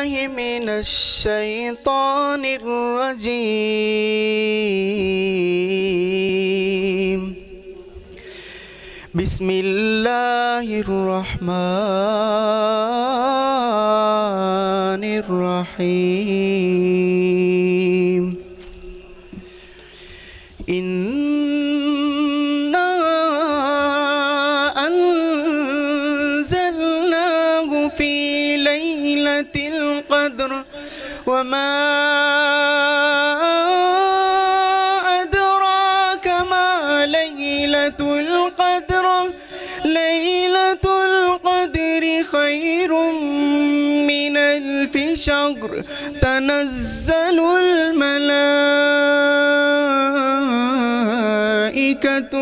باللہ من الشیطان الرجیم بسم اللہ الرحمن الرحیم وما أدراك ما ليلة القدر ليلة القدر خير من ألف شهر تنزل الملائكة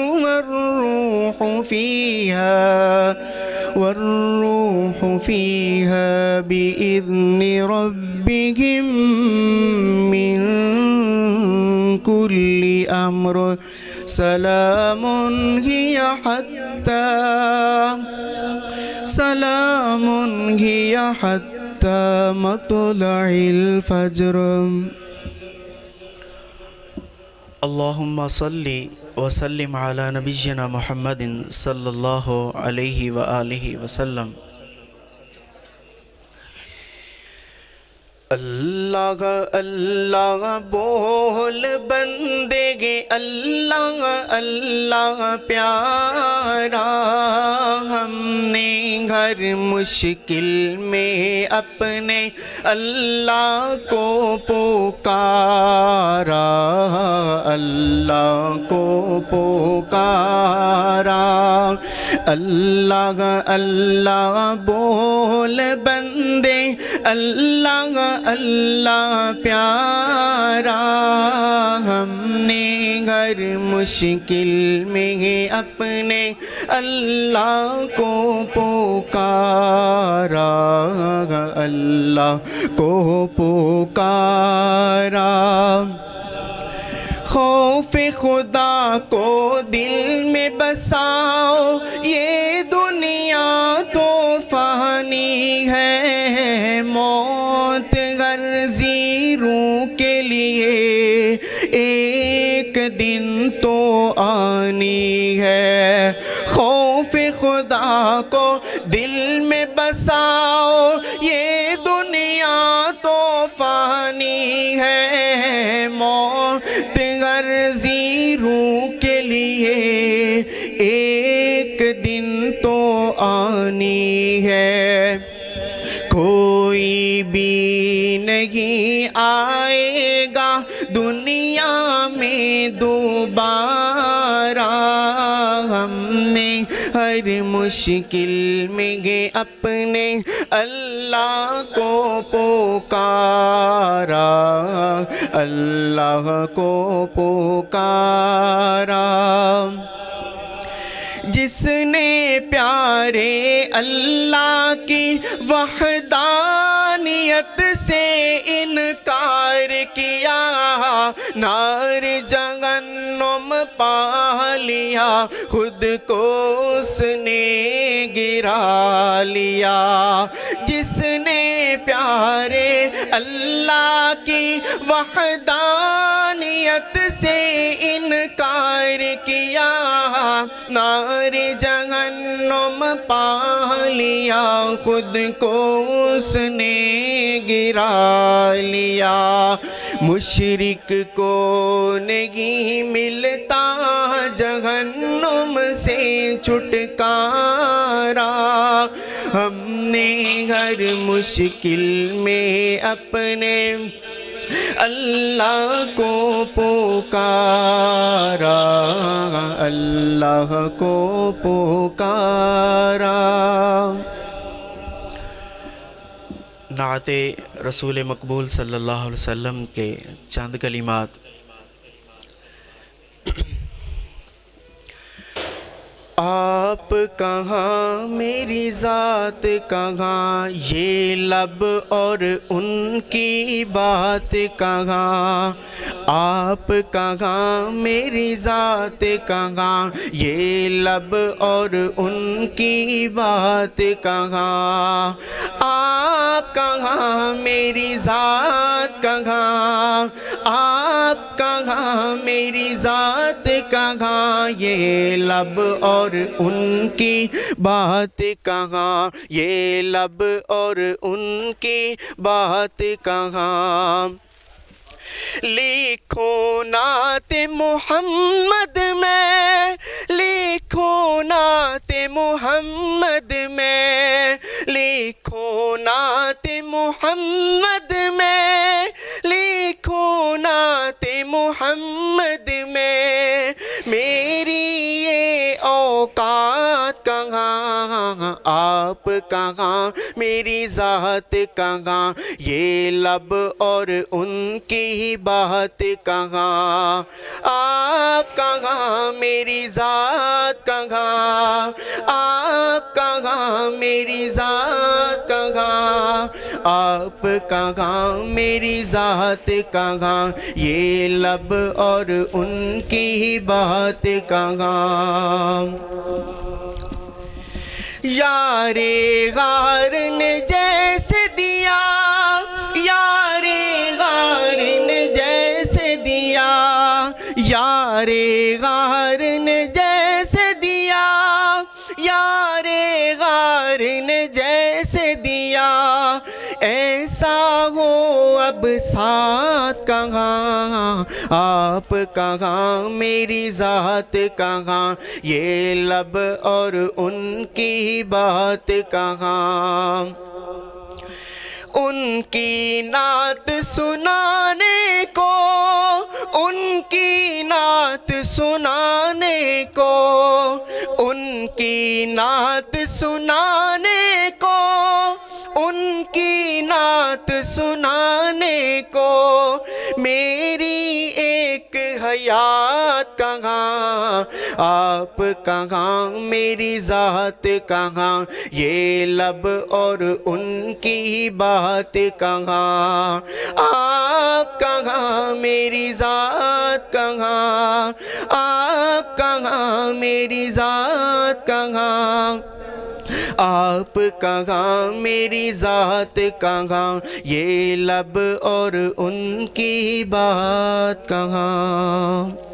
والروح فيها بإذن ربهم من كل أمر سلام هي حتى مطلع الفجر اللهم صل وسلم على نبينا محمد صلى الله عليه وآله وسلم اللہ اللہ بول بندے گے اللہ اللہ پیارا ہم نے ہر مشکل میں اپنے اللہ کو پکارا اللہ کو پکارا اللہ اللہ بول بندے اللہ اللہ پیارا ہم نے ہر مشکل میں اپنے اللہ کو پکارا اللہ کو پکارا خوف خدا کو دل میں بساؤ یہ دنیا تو فانی ہے موت غرضی روح کے لیے ایک دن تو آنی ہے خوف خدا کو دل میں بساؤ یہ دنیا تو فانی ہے موت غرضی روح کے لیے ایک دن تو آنی ہے کوئی بھی نہیں آئے گا دنیا میں دوبارہ ہم نے ہر مشکل میں اپنے اللہ کو پکارا اللہ کو پکارا جس نے پیارے اللہ کی وحدانیت سے انکار کیا نار جہنم پا لیا خود کو اس نے گرا لیا جس نے پیارے اللہ کی وحدانیت سے انکار کیا نار جہنم پا لیا خود کو اس نے گرا لیا مشرک کو نہیں ملتا جہنم سے چھٹکارا ہم نے ہر مشکل میں اپنے اللہ کو پکارا اللہ کو پکارا نعت رسول مقبول صلی اللہ علیہ وسلم کے چند کلمات آپ آپ کہاں میری ذات کہاں، یہ لب اور ان کی بات کہاں. آپ کہاں میری ذات کہاں، یہ لب اور ان کی بات کہاں. آپ کہاں میری ذات کہاں، آپ کہاں میری ذات کہاں، یہ لب اور ان کی بات کہاں، یہ لب اور ان کی بات کہاں. لکھوں نعت محمد میں، لکھوں نعت محمد میں، لکھوں نعت محمد میں، لکھوں نعت محمد میں. میری یہ اوقات کہاں، آپ کہاں میری ذات کہاں، یہ لب اور ان کی بات کہاں. آپ کہاں میری ذات کہاں، آپ کہاں میری ذات کہاں، آپ کہاں میری ذات کہاں، یہ لب اور ان کی بات کہاں. یار غار نے جیسے دیا، یار غار نے جیسے دیا، یار غار نے جیسے دیا، یار غار نے جیسے دیا. ایسا ہو اب ساتھ کہاں، آپ کہاں میری ذات کہاں، یہ لب اور ان کی بات کہاں. ان کی نعت سنانے کو، ان کی نعت سنانے کو، ان کی نعت سنانے کو، ان کی نعت سنانے کو. میری ایک حیات کہاں، آپ کہاں میری ذات کہاں، یہ لب اور ان کی بات کہاں. آپ کہاں میری ذات کہاں، آپ کہاں میری ذات کہاں، آپ کہاں میری ذات کہاں، یہ لب اور ان کی بات کہاں.